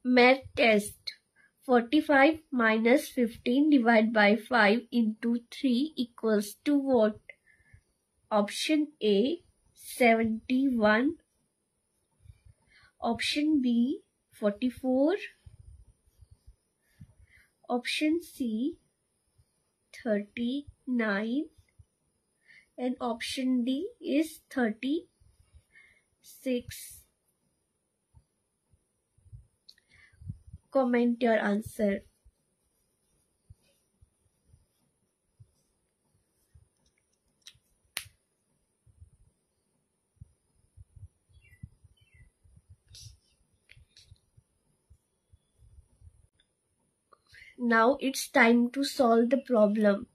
Math test. 45 minus 15 divided by 5 into 3 equals to what? Option A, 71. Option B, 44. Option C, 39. And option D is 36. Comment your answer. Now it's time to solve the problem.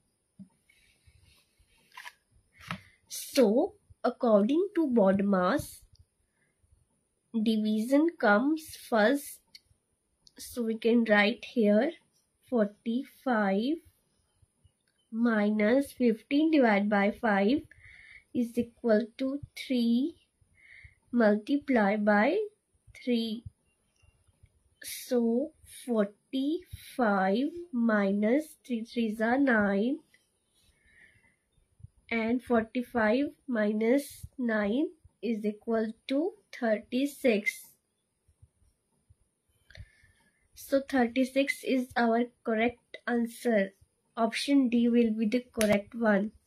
So, according to BODMAS, division comes first. So we can write here 45 minus 15 divided by 5 is equal to 3 multiplied by 3. So 45 minus 3 3s are 9 and 45 minus 9 is equal to 36. So 36 is our correct answer. Option D will be the correct one.